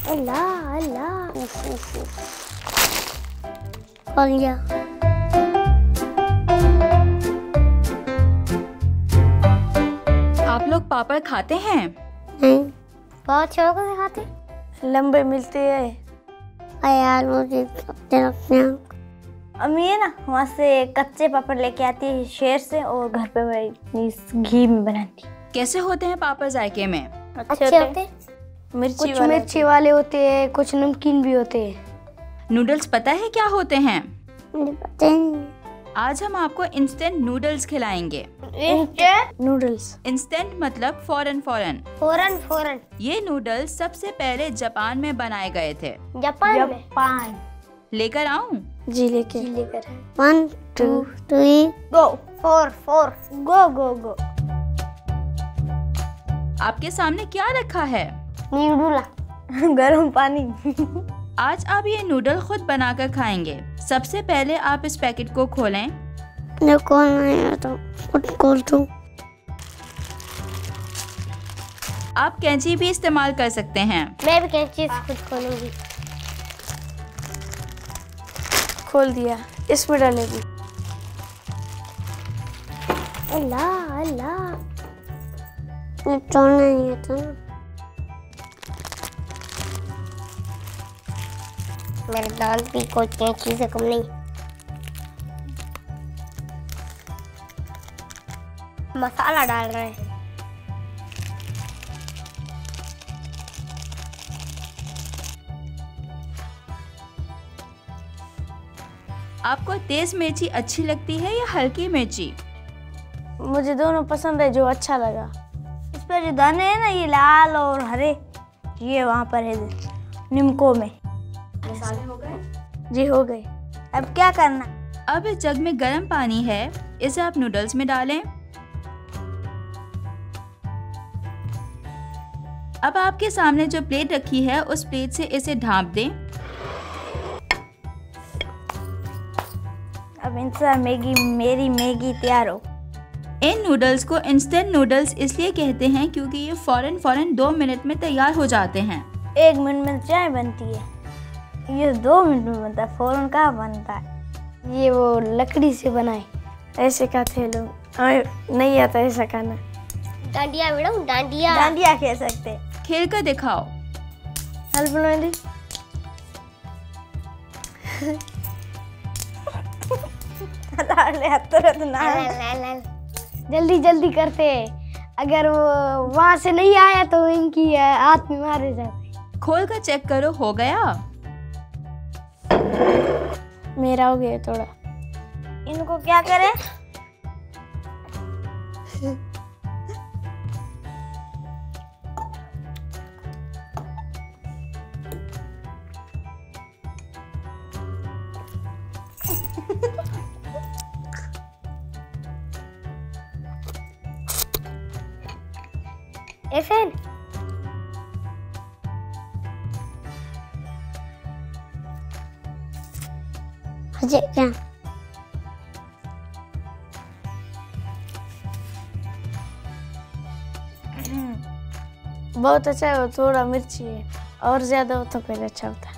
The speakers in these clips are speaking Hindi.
अल्लाह अल्लाह खोल गया। आप लोग पापड़ खाते हैं? नहीं, बहुत शौक से खाते। लंबे मिलते हैं। यार मुझे रखते हैं। अम्मी है ना, वहाँ से कच्चे पापड़ लेके आती है शहर से और घर पे वही घी में बनाती। कैसे होते हैं पापड़ जायके में? अच्छे होते। कुछ मिर्ची वाले होते हैं, कुछ नमकीन भी होते हैं। नूडल्स पता है क्या होते हैं? मुझे पता नहीं। आज हम आपको इंस्टेंट नूडल्स खिलाएंगे। नूडल्स इंस्टेंट मतलब फौरन फौरन। फौरन फौरन। ये नूडल्स सबसे पहले जापान में बनाए गए थे। जापान। लेकर आऊं? जी लेकर 1 2 3 गो 4 गो गो गो। आपके सामने क्या रखा है? नूडल। गरम पानी। आज आप ये नूडल खुद बनाकर खाएंगे। सबसे पहले आप इस पैकेट को खोलें। जो खोलना है तो खुद खोल दो। आप कैंची भी इस्तेमाल कर सकते हैं। मैं भी कैंची खुद खोलूंगी। खोल दिया, इसमें डालेगी। अल्लाह अल्लाह। ये तोड़ना नहीं आता ना। मेरे दांत भी कोई कैंची से कम नहीं। मसाला डाल रहे हैं। आपको तेज मिर्ची अच्छी लगती है या हल्की मिर्ची? मुझे दोनों पसंद है, जो अच्छा लगा। इस पर जो दाने हैं ना, ये लाल और हरे, ये वहाँ पर है निमको में। मसाले हो गए? जी हो गए। अब क्या करना? अब इस जग में गर्म पानी है, इसे आप नूडल्स में डालें। अब आपके सामने जो प्लेट रखी है उस प्लेट से इसे ढाँप दें। अब इनसे मेरी मैगी तैयार हो। इन नूडल्स को इंस्टेंट नूडल्स इसलिए कहते हैं क्योंकि ये फौरन 2 मिनट में तैयार हो जाते हैं। 1 मिनट में चाय बनती है, ये 2 मिनट में बनता है। फौरन कहाँ बनता है? ये वो लकड़ी से बनाए, ऐसे खाते हैं लोग। हमें नहीं आता ऐसा खाना। डांडिया मैडम, डांडिया। डांडिया कह सकते हैं। खेल कर दिखाओ। हेल्प लो। जल्दी जल्दी करते हैं। अगर वो वहाँ से नहीं आया तो इनकी हाथ में मारे जाते। खोल कर चेक करो, हो गया? मेरा हो गया थोड़ा। इनको क्या करें? ऐसे क्या? बहुत अच्छा है। वो थोड़ा मिर्ची है, और ज्यादा हो तो फिर अच्छा होता है।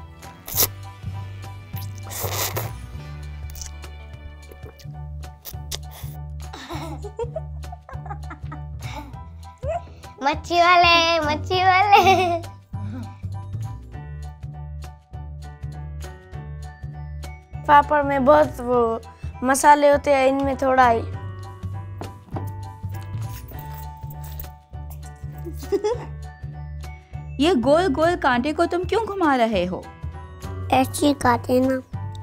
मच्छी वाले। पापड़ में बहुत वो मसाले होते हैं, इनमें थोड़ा ही। ये गोल गोल कांटे को तुम क्यों घुमा रहे हो? ऐसे काटे ना।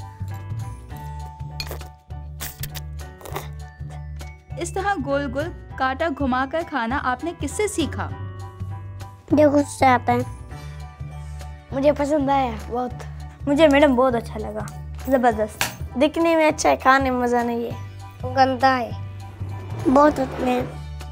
इस तरह गोल गोल कांटा घुमाकर खाना आपने किससे सीखा? जो गुस्सा आता है। मुझे पसंद आया बहुत। मुझे मैडम बहुत अच्छा लगा, जबरदस्त। दिखने में अच्छा है, खाने में मजा नहीं है। गंदा है बहुत। अच्छा है।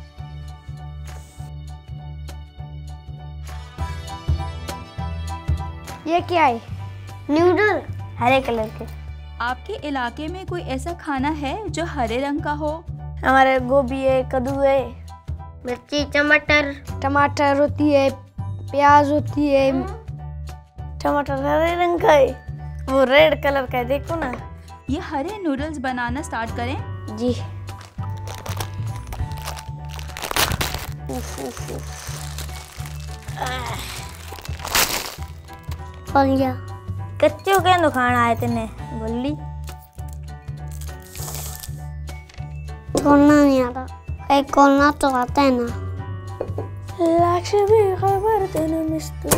ये क्या है? नूडल हरे कलर के। आपके इलाके में कोई ऐसा खाना है जो हरे रंग का हो? हमारे गोभी है, कद्दू है, मिर्ची, टमाटर होती है, प्याज होती है, टमाटर हरे रंग का है, वो रेड कलर का है, देखो ना। ये हरे नूडल्स बनाना स्टार्ट करें। जी। खोल गया। कच्चे के खाना आए तेने बोली। खोलना नहीं आता, एक खोलना तो आता है ना। लक्ष्मी खबर तेने मिस्टर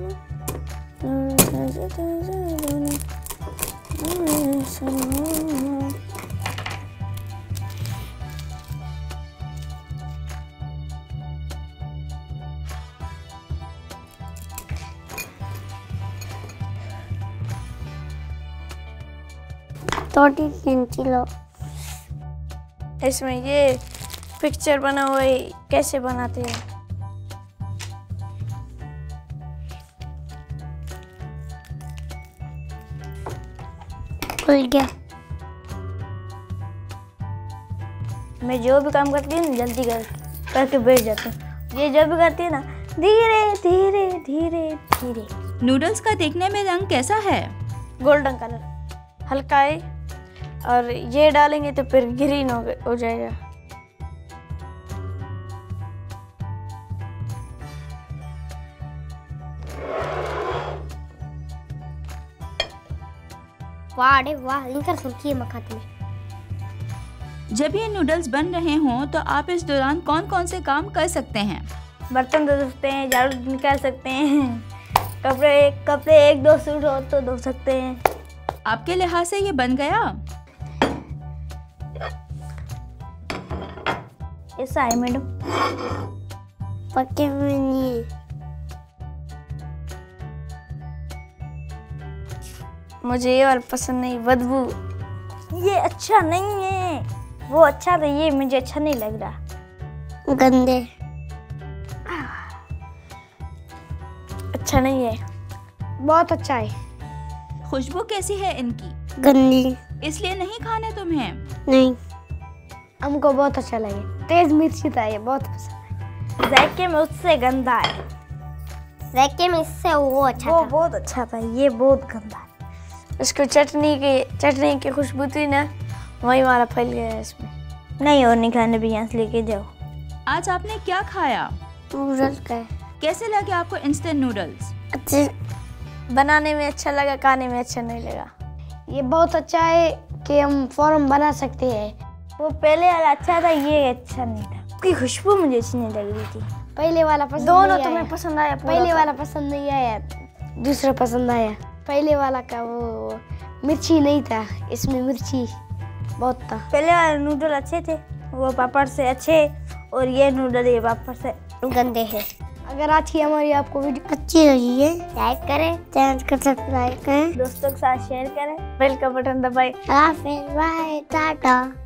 थोड़ी कैंची लो। इसमें ये पिक्चर बना हुआ है, कैसे बनाते हैं। खुल गया। मैं जो भी काम करती हूँ ना जल्दी करके बैठ जाती हूँ। ये जो भी करती है ना धीरे धीरे धीरे धीरे। नूडल्स का देखने में रंग कैसा है? गोल्डन कलर हल्का है, और ये डालेंगे तो फिर ग्रीन हो जाएगा। वाह अरे वाह, इनका सुर्खी है मखाते में। जब ये नूडल्स बन रहे हों तो आप इस दौरान कौन कौन से काम कर सकते हैं? बर्तन धो सकते हैं, झाड़ू निकाल सकते हैं, कपड़े एक दो सूट हो तो धो सकते हैं। आपके लिहाज से ये बन गया? ऐसा है मैडम। पके हुए नहीं है। मुझे ये वाला पसंद नहीं, बदबू। ये अच्छा नहीं है, वो अच्छा था, ये मुझे अच्छा नहीं लग रहा। गंदे। अच्छा नहीं है। बहुत अच्छा है। खुशबू कैसी है इनकी? गंदी। इसलिए नहीं खाने तुम्हें? नहीं, हमको बहुत अच्छा लगे। तेज मिर्ची था, ये बहुत पसंद है। जायके में उससे गंदा है। जायके में इससे वो अच्छा वो था। बहुत अच्छा था, ये बहुत गंदा है। इसको चटनी की खुशबू थी ना, वही हमारा फैल गया है इसमें। नहीं और नहीं खाने भी, यहाँ से लेके जाओ। आज आपने क्या खाया? नूडल्स का है। कैसे लगे आपको इंस्टेंट नूडल्स? अच्छे। बनाने में अच्छा लगा, खाने में अच्छा नहीं लगा। ये बहुत अच्छा है कि हम फौरन बना सकते हैं। वो पहले वाला अच्छा था, ये अच्छा नहीं था। उसकी खुशबू मुझे अच्छी नहीं लग रही थी। पहले वाला पसंद दोनों तुम्हें पसंद आया? पहले वाला पसंद नहीं आया, दूसरा पसंद आया। पहले वाला का वो मिर्ची नहीं था, इसमें मिर्ची बहुत था। पहले वाले नूडल अच्छे थे, वो पापड़ से अच्छे, और ये नूडल ये पापड़ से गंदे हैं। अगर आज की हमारी आपको वीडियो अच्छी लगी है, लाइक करें, चैनल को सब्सक्राइब करें, दोस्तों के साथ शेयर करें, बेल का बटन दबाएं। बाय टाटा।